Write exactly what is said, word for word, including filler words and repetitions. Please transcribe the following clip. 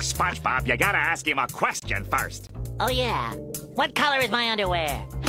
SpongeBob, you gotta ask him a question first. Oh yeah. What color is my underwear?